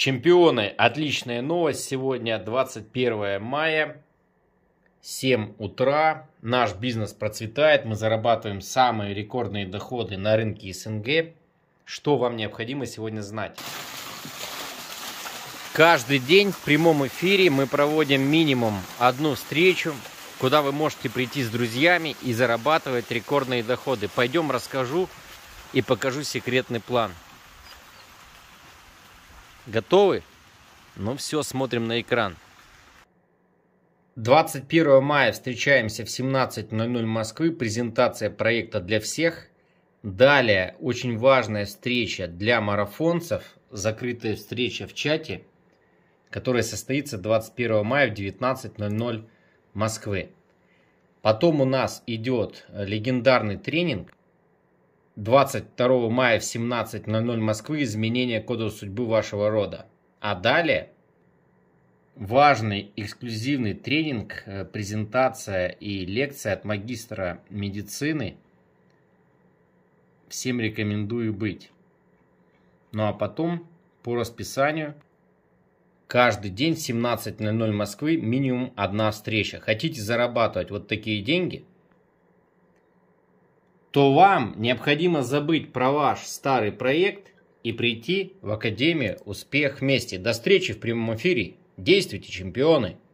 Чемпионы, отличная новость. Сегодня 21 мая, 7 утра. Наш бизнес процветает. Мы зарабатываем самые рекордные доходы на рынке СНГ. Что вам необходимо сегодня знать? Каждый день в прямом эфире мы проводим минимум одну встречу, куда вы можете прийти с друзьями и зарабатывать рекордные доходы. Пойдем расскажу и покажу секретный план. Готовы? Ну все, смотрим на экран. 21 мая встречаемся в 17:00 Москвы. Презентация проекта для всех. Далее очень важная встреча для марафонцев. Закрытая встреча в чате, которая состоится 21 мая в 19:00 Москвы. Потом у нас идет легендарный тренинг. 22 мая в 17:00 Москвы. Изменение кода судьбы вашего рода. А далее важный эксклюзивный тренинг, презентация и лекция от магистра медицины. Всем рекомендую быть. Ну а потом по расписанию каждый день в 17:00 Москвы минимум одна встреча. Хотите зарабатывать вот такие деньги, то вам необходимо забыть про ваш старый проект и прийти в Академию Успех Вместе. До встречи в прямом эфире. Действуйте, чемпионы!